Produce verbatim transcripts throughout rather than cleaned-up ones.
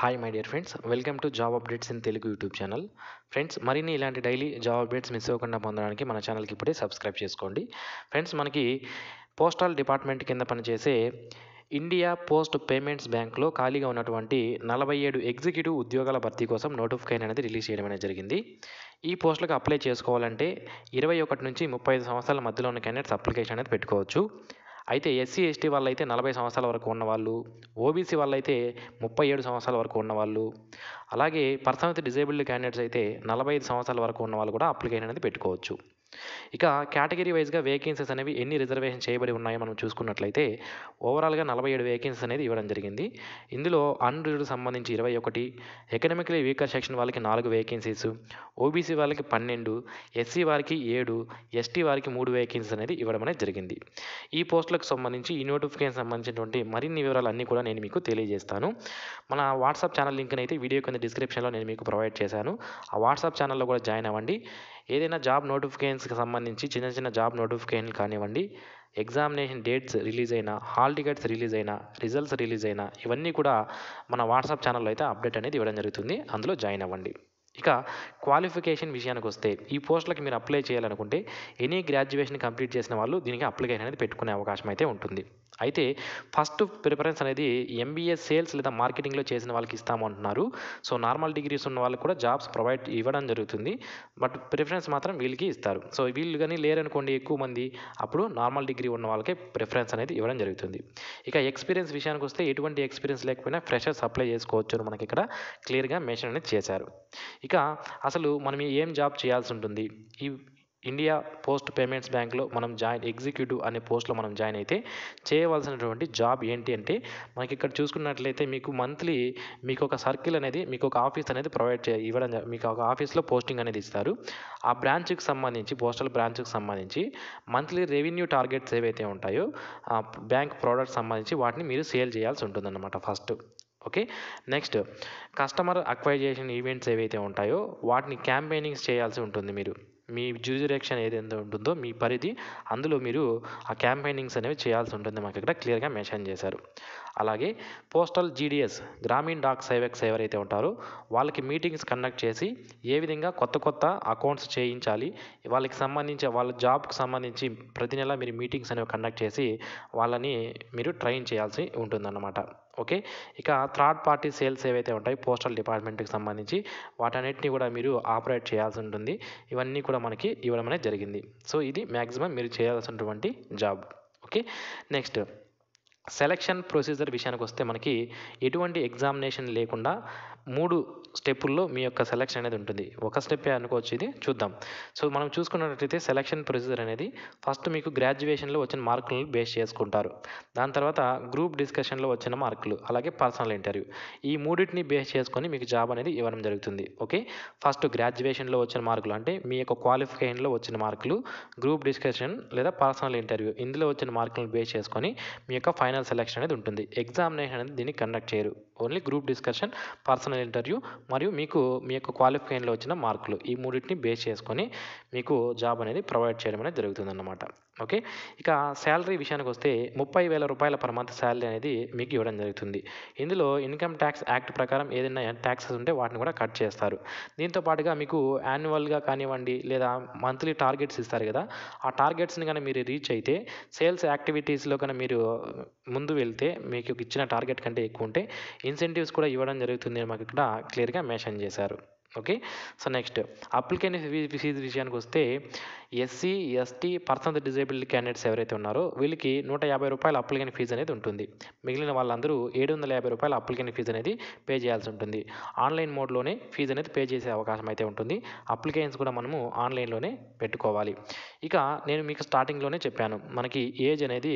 Hi my dear friends, welcome to job updates in Telugu YouTube channel. Friends, మరిన్ని ఇలాంటి daily job updates miss అవ్వకుండా పొందడానికి మన ఛానల్కి ఇప్పుడే సబ్స్క్రైబ్ చేసుకోండి. ఫ్రెండ్స్, మనకి పోస్టల్ డిపార్ట్మెంట్ కింద పనిచేసే ఇండియా పోస్ట్ పేమెంట్స్ బ్యాంక్లో ఖాళీగా ఉన్నటువంటి నలభై ఏడు ఎగ్జిక్యూటివ్ ఉద్యోగాల భర్తీ కోసం నోటిఫికేషన్ అనేది రిలీజ్ చేయడం అనేది జరిగింది. ఈ పోస్టులకు అప్లై చేసుకోవాలంటే ఇరవై ఒకటి నుంచి ముప్పై ఐదు సంవత్సరాల మధ్యలో ఉన్న క్యాండిడేట్స్ అప్లికేషన్ అనేది పెట్టుకోవచ్చు. అయితే ఎస్సీ ఎస్టీ వాళ్ళైతే నలభై సంవత్సరాల వరకు ఉన్నవాళ్ళు, ఓబీసీ వాళ్ళైతే ముప్పై ఏడు సంవత్సరాల వరకు ఉన్నవాళ్ళు, అలాగే పర్సన్ విత్ డిజేబుల్డ్ క్యాండిడేట్స్ అయితే నలభై ఐదు సంవత్సరాల వరకు ఉన్న వాళ్ళు కూడా అప్లికేషన్ అనేది పెట్టుకోవచ్చు. ఇక కేటగిరీ వైజ్గా వేకెన్సీస్ అనేవి ఎన్ని రిజర్వేషన్ చేయబడి ఉన్నాయో మనం చూసుకున్నట్లయితే ఓవరాల్గా నలభై ఏడు వేకెన్సీస్ అనేది ఇవ్వడం జరిగింది. ఇందులో అన్రిజర్వ్డ్ సంబంధించి ఇరవై ఒకటి, ఎకనామికలీ వీకర్ సెక్షన్ వాళ్ళకి నాలుగు వేకెన్సీస్, ఓబీసీ వాళ్ళకి పన్నెండు, ఎస్సీ వారికి ఏడు, ఎస్టీ వారికి మూడు వేకెన్సీస్ అనేది ఇవ్వడం అనేది జరిగింది. ఈ పోస్టులకు సంబంధించి ఈ నోటిఫికేషన్ సంబంధించినటువంటి మరిన్ని వివరాలు అన్నీ కూడా నేను మీకు తెలియజేస్తాను. మన వాట్సాప్ ఛానల్ లింక్ని అయితే వీడియో కింద డిస్క్రిప్షన్లో నేను మీకు ప్రొవైడ్ చేశాను. ఆ వాట్సాప్ ఛానల్లో కూడా జాయిన్ అవ్వండి. ఏదైనా జాబ్ నోటిఫికేషన్స్కి సంబంధించి చిన్న చిన్న జాబ్ నోటిఫికేషన్లు కానివ్వండి, ఎగ్జామినేషన్ డేట్స్ రిలీజ్ అయినా, హాల్ టికెట్స్ రిలీజ్ అయినా, రిజల్ట్స్ రిలీజ్ అయినా ఇవన్నీ కూడా మన వాట్సాప్ ఛానల్లో అయితే అప్డేట్ అనేది ఇవ్వడం జరుగుతుంది. అందులో జాయిన్ అవ్వండి. ఇక క్వాలిఫికేషన్ విషయానికి వస్తే ఈ పోస్టులకి మీరు అప్లై చేయాలనుకుంటే ఎనీ గ్రాడ్యుయేషన్ కంప్లీట్ చేసిన వాళ్ళు దీనికి అప్లికేషన్ అనేది పెట్టుకునే అవకాశం అయితే ఉంటుంది. అయితే ఫస్ట్ ప్రిఫరెన్స్ అనేది ఎంబీఏ సేల్స్ లేదా మార్కెటింగ్లో చేసిన వాళ్ళకి ఇస్తాము అంటున్నారు. సో నార్మల్ డిగ్రీస్ ఉన్న వాళ్ళకి కూడా జాబ్స్ ప్రొవైడ్ ఇవ్వడం జరుగుతుంది. బట్ ప్రిఫరెన్స్ మాత్రం వీళ్ళకి ఇస్తారు. సో వీళ్ళు కానీ లేరనుకోండి ఎక్కువ మంది, అప్పుడు నార్మల్ డిగ్రీ ఉన్న వాళ్ళకే ప్రిఫరెన్స్ అనేది ఇవ్వడం జరుగుతుంది. ఇక ఎక్స్పీరియన్స్ విషయానికి వస్తే ఎటువంటి ఎక్స్పీరియన్స్ లేకపోయినా ఫ్రెషర్స్ అప్లై చేసుకోవచ్చు అని మనకి ఇక్కడ క్లియర్గా మెన్షన్ అనేది చేశారు. ఇక అసలు మనం ఏం జాబ్ చేయాల్సి ఉంటుంది? ఈ ఇండియా పోస్ట్ పేమెంట్స్ బ్యాంక్లో మనం జాయిన్ ఎగ్జిక్యూటివ్ అనే పోస్ట్లో మనం జాయిన్ అయితే చేయవలసినటువంటి జాబ్ ఏంటి అంటే, మనకి ఇక్కడ చూసుకున్నట్లయితే మీకు మంత్లీ మీకు ఒక సర్కిల్ అనేది, మీకు ఒక ఆఫీస్ అనేది ప్రొవైడ్ చే ఇవ్వడం జ- మీకు ఒక ఆఫీస్లో పోస్టింగ్ అనేది ఇస్తారు. ఆ బ్రాంచ్కి సంబంధించి, పోస్టల్ బ్రాంచ్కి సంబంధించి మంత్లీ రెవెన్యూ టార్గెట్స్ ఏవైతే ఉంటాయో ఆ బ్యాంక్ ప్రోడక్ట్స్ సంబంధించి వాటిని మీరు సేల్ చేయాల్సి ఉంటుందన్నమాట first. Okay, next customer acquisition events ఏవైతే ఉంటాయో వాటిని క్యాంపెయినింగ్స్ చేయాల్సి ఉంటుంది. మీరు మీ జ్యూరిడిక్షన్ ఏదైతే ఉంటుందో మీ పరిధి, అందులో మీరు ఆ క్యాంపెయినింగ్స్ అనేవి చేయాల్సి ఉంటుంది. మాకు ఇక్కడ క్లియర్గా మెన్షన్ చేశారు. అలాగే పోస్టల్ జీడిఎస్, గ్రామీణ డాక్ సేవక్స్ ఎవరైతే ఉంటారో వాళ్ళకి మీటింగ్స్ కండక్ట్ చేసి ఏ విధంగా కొత్త కొత్త అకౌంట్స్ చేయించాలి, వాళ్ళకి సంబంధించి వాళ్ళ జాబ్కి సంబంధించి ప్రతి నెల మీరు మీటింగ్స్ అనేవి కండక్ట్ చేసి వాళ్ళని మీరు ట్రైన్ చేయాల్సి ఉంటుందన్నమాట. ఓకే, ఇక థర్డ్ పార్టీ సేల్స్ ఏవైతే ఉంటాయి పోస్టల్ డిపార్ట్మెంట్కి సంబంధించి వాటన్నిటిని కూడా మీరు ఆపరేట్ చేయాల్సి ఉంటుంది. ఇవన్నీ కూడా మనకి ఇవ్వడం అనేది జరిగింది. సో ఇది మ్యాక్సిమం మీరు చేయాల్సినటువంటి job. Okay, next selection procedure విషయానికి వస్తే మనకి ఎటువంటి ఎగ్జామినేషన్ లేకుండా మూడు స్టెప్పుల్లో మీ యొక్క సెలక్షన్ అనేది ఉంటుంది. ఒక స్టెప్పే అనుకోవచ్చు, ఇది చూద్దాం. సో మనం చూసుకున్నట్లయితే సెలక్షన్ ప్రొసీజర్ అనేది ఫస్ట్ మీకు గ్రాడ్యుయేషన్లో వచ్చిన మార్కులను బేస్ చేసుకుంటారు. దాని తర్వాత గ్రూప్ డిస్కషన్లో వచ్చిన మార్కులు, అలాగే పర్సనల్ ఇంటర్వ్యూ, ఈ మూడింటిని బేస్ చేసుకొని మీకు జాబ్ అనేది ఇవ్వడం జరుగుతుంది. ఓకే, ఫస్ట్ గ్రాడ్యుయేషన్లో వచ్చిన మార్కులు అంటే మీ యొక్క క్వాలిఫికేషన్లో వచ్చిన మార్కులు, గ్రూప్ డిస్కషన్ లేదా పర్సనల్ ఇంటర్వ్యూ ఇందులో వచ్చిన మార్కులను బేస్ చేసుకొని మీ యొక్క ఫైనల్ సెలక్షన్ అనేది ఉంటుంది. ఎగ్జామినేషన్ అనేది దీన్ని కండక్ట్ చేయరు. Only group discussion, personal interview మరియు మీకు మీ యొక్క క్వాలిఫికేషన్లో వచ్చిన మార్కులు, ఈ మూడింటిని బేస్ చేసుకొని మీకు జాబ్ అనేది ప్రొవైడ్ చేయడం అనేది జరుగుతుందన్నమాట. ఓకే, ఇక శాలరీ విషయానికి వస్తే ముప్పై వేల రూపాయల పర్ మంత్ శాలరీ అనేది మీకు ఇవ్వడం జరుగుతుంది. ఇందులో ఇన్కమ్ ట్యాక్స్ యాక్ట్ ప్రకారం ఏదైనా ట్యాక్సెస్ ఉంటే వాటిని కూడా కట్ చేస్తారు. దీంతో పాటుగా మీకు యాన్యువల్గా కానివ్వండి లేదా మంత్లీ టార్గెట్స్ ఇస్తారు కదా, ఆ టార్గెట్స్ని కానీ మీరు రీచ్ అయితే, సేల్స్ యాక్టివిటీస్లో కానీ మీరు ముందు వెళ్తే, మీకు ఇచ్చిన టార్గెట్ కంటే ఎక్కువ ఉంటే ఇన్సెంటివ్స్ కూడా ఇవ్వడం జరుగుతుంది అని మాకు ఇక్కడ క్లియర్గా మెన్షన్ చేశారు. Okay, so next application fee విషయానికి వస్తే SC ST person with disabled candidates ఎవరైతే ఉన్నారో వీళ్ళకి నూట యాభై రూపాయల అప్లికేషన్ ఫీజు అనేది ఉంటుంది. మిగిలిన వాళ్ళందరూ ఏడు వందల యాభై రూపాయల అప్లికేషన్ ఫీజు అనేది పే చేయాల్సి ఉంటుంది. ఆన్లైన్ మోడ్లోనే ఫీజు అనేది పే చేసే అవకాశం అయితే ఉంటుంది. అప్లికేషన్స్ కూడా మనము ఆన్లైన్లోనే పెట్టుకోవాలి. ఇక నేను మీకు స్టార్టింగ్లోనే చెప్పాను, మనకి ఏజ్ అనేది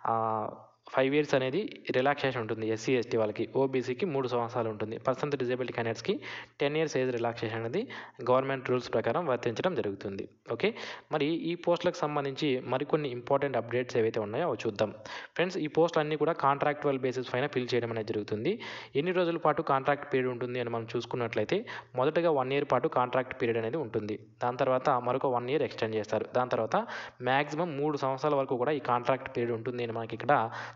ఫైవ్ ఇయర్స్ అనేది రిలాక్సేషన్ ఉంటుంది. ఎస్సీ ఎస్టీ వాళ్ళకి, ఓబీసీకి మూడు సంవత్సరాలు ఉంటుంది. పర్సన్ విత్ డిజేబుల్డ్ క్యాండిడేట్స్కి టెన్ ఇయర్స్ ఏజ్ రిలాక్సేషన్ అనేది గవర్నమెంట్ రూల్స్ ప్రకారం వర్తించడం జరుగుతుంది. ఓకే, మరి ఈ పోస్టులకు సంబంధించి మరికొన్ని ఇంపార్టెంట్ అప్డేట్స్ ఏవైతే ఉన్నాయో అవి చూద్దాం. ఫ్రెండ్స్, ఈ పోస్టులు అన్నీ కూడా కాంట్రాక్చువల్ బేసిస్ పైన ఫిల్ చేయడం అనేది జరుగుతుంది. ఎన్ని రోజుల పాటు కాంట్రాక్ట్ పీరియడ్ ఉంటుంది అని మనం చూసుకున్నట్లయితే మొదటగా వన్ ఇయర్ పాటు కాంట్రాక్ట్ పీరియడ్ అనేది ఉంటుంది. దాని తర్వాత మరొక వన్ ఇయర్ ఎక్స్టెండ్ చేస్తారు. దాని తర్వాత మ్యాక్సిమం మూడు సంవత్సరాల వరకు కూడా ఈ కాంట్రాక్ట్ పీరియడ్ ఉంటుంది అని మనకి ఇక్కడ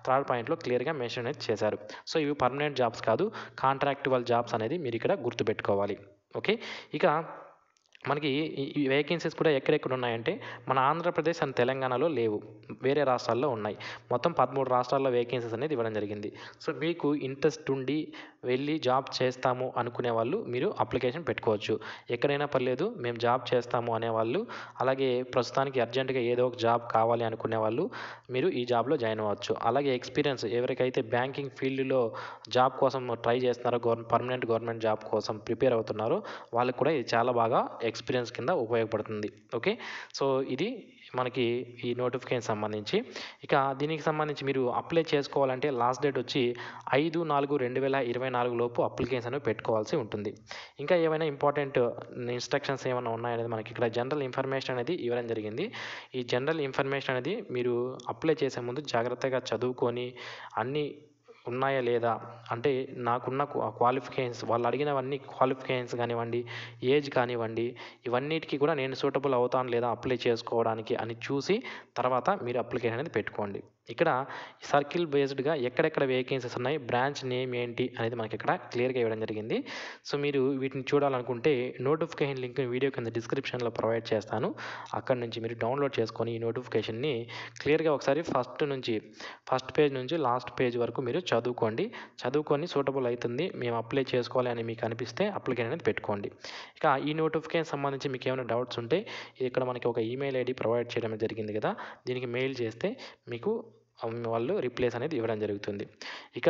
థర్డ్ పాయింట్లో క్లియర్గా మెన్షన్ అనేది చేశారు. సో ఇవి పర్మనెంట్ జాబ్స్ కాదు, కాంట్రాక్టువల్ జాబ్స్ అనేది మీరు ఇక్కడ గుర్తుపెట్టుకోవాలి. ఓకే, ఇక మనకి ఈ ఈ వేకెన్సీస్ కూడా ఎక్కడెక్కడ ఉన్నాయంటే మన ఆంధ్రప్రదేశ్ అండ్ తెలంగాణలో లేవు, వేరే రాష్ట్రాల్లో ఉన్నాయి. మొత్తం పదమూడు రాష్ట్రాల్లో వేకెన్సీస్ అనేది ఇవ్వడం జరిగింది. సో మీకు ఇంట్రెస్ట్ ఉండి వెళ్ళి జాబ్ చేస్తాము అనుకునే వాళ్ళు మీరు అప్లికేషన్ పెట్టుకోవచ్చు. ఎక్కడైనా పర్లేదు, మేము జాబ్ చేస్తాము అనేవాళ్ళు, అలాగే ప్రస్తుతానికి అర్జెంటుగా ఏదో ఒక జాబ్ కావాలి అనుకునే వాళ్ళు మీరు ఈ జాబ్లో జాయిన్ అవ్వచ్చు. అలాగే ఎక్స్పీరియన్స్ ఎవరికైతే బ్యాంకింగ్ ఫీల్డ్లో జాబ్ కోసం ట్రై చేస్తున్నారో, గవర్న పర్మనెంట్ గవర్నమెంట్ జాబ్ కోసం ప్రిపేర్ అవుతున్నారో వాళ్ళకు కూడా ఇది చాలా బాగా ఎక్స్పీరియన్స్ కింద ఉపయోగపడుతుంది. ఓకే, సో ఇది మనకి ఈ నోటిఫికేషన్ సంబంధించి. ఇక దీనికి సంబంధించి మీరు అప్లై చేసుకోవాలంటే లాస్ట్ డేట్ వచ్చి ఐదు నాలుగు రెండు వేల ఇరవై నాలుగు లోపు అప్లికేషన్ పెట్టుకోవాల్సి ఉంటుంది. ఇంకా ఏమైనా ఇంపార్టెంట్ ఇన్స్ట్రక్షన్స్ ఏమైనా ఉన్నాయనేది మనకి ఇక్కడ జనరల్ ఇన్ఫర్మేషన్ అనేది ఇవ్వడం జరిగింది. ఈ జనరల్ ఇన్ఫర్మేషన్ అనేది మీరు అప్లై చేసే ముందు జాగ్రత్తగా చదువుకొని అన్నీ ఉన్నాయా లేదా, అంటే నాకున్న క్వాలిఫికేషన్స్ వాళ్ళు అడిగినవన్నీ క్వాలిఫికేషన్స్ కానివ్వండి, ఏజ్ కానివ్వండి, ఇవన్నిటికీ కూడా నేను సూటబుల్ అవుతాను లేదా అప్లై చేసుకోవడానికి అని చూసి తర్వాత మీరు అప్లికేషన్ అనేది పెట్టుకోండి. ఇక్కడ సర్కిల్ బేస్డ్గా ఎక్కడెక్కడ వేకెన్సీస్ ఉన్నాయి, బ్రాంచ్ నేమ్ ఏంటి అనేది మనకి ఇక్కడ క్లియర్గా ఇవ్వడం జరిగింది. సో మీరు వీటిని చూడాలనుకుంటే నోటిఫికేషన్ లింక్ వీడియో కింద డిస్క్రిప్షన్లో ప్రొవైడ్ చేస్తాను. అక్కడ నుంచి మీరు డౌన్లోడ్ చేసుకొని ఈ నోటిఫికేషన్ని క్లియర్గా ఒకసారి ఫస్ట్ నుంచి ఫస్ట్ పేజ్ నుంచి లాస్ట్ పేజ్ వరకు మీరు చదువుకోండి. చదువుకొని సూటబుల్ అవుతుంది, మేము అప్లై చేసుకోవాలి అని మీకు అనిపిస్తే అప్లికేషన్ అనేది పెట్టుకోండి. ఇక ఈ నోటిఫికేషన్ సంబంధించి మీకు ఏమైనా డౌట్స్ ఉంటే ఇక్కడ మనకి ఒక ఈమెయిల్ ఐడి ప్రొవైడ్ చేయడం జరిగింది కదా, దీనికి మెయిల్ చేస్తే మీకు వాళ్ళు రిప్లేస్ అనేది ఇవ్వడం జరుగుతుంది. ఇక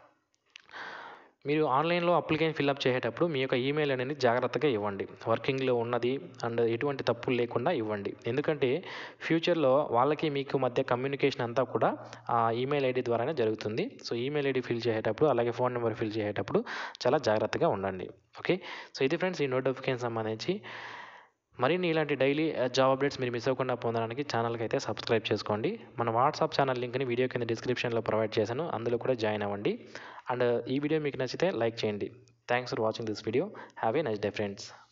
మీరు ఆన్లైన్లో అప్లికేషన్ ఫిల్అప్ చేసేటప్పుడు మీ యొక్క ఈమెయిల్ అనేది జాగ్రత్తగా ఇవ్వండి. వర్కింగ్లో ఉన్నది అండ్ ఎటువంటి తప్పులు లేకుండా ఇవ్వండి. ఎందుకంటే ఫ్యూచర్లో వాళ్ళకి మీకు మధ్య కమ్యూనికేషన్ అంతా కూడా ఆ ఈమెయిల్ ఐడి ద్వారానే జరుగుతుంది. సో ఈమెయిల్ ఐడి ఫిల్ చేసేటప్పుడు అలాగే ఫోన్ నెంబర్ ఫిల్ చేసేటప్పుడు చాలా జాగ్రత్తగా ఉండండి. ఓకే, సో ఇది ఫ్రెండ్స్ ఈ నోటిఫికేషన్ సంబంధించి. మరిన్ని ఇలాంటి డైలీ జాబ్ అప్డేట్స్ మీరు మిస్ అవ్వకుండా పొందడానికి ఛానల్కి అయితే సబ్స్క్రైబ్ చేసుకోండి. మన వాట్సాప్ ఛానల్ లింక్ని వీడియో కింద డిస్క్రిప్షన్లో ప్రొవైడ్ చేశాను, అందులో కూడా జాయిన్ అవ్వండి. అండ్ ఈ వీడియో మీకు నచ్చితే లైక్ చేయండి. Thanks for watching this video. Have a nice day friends.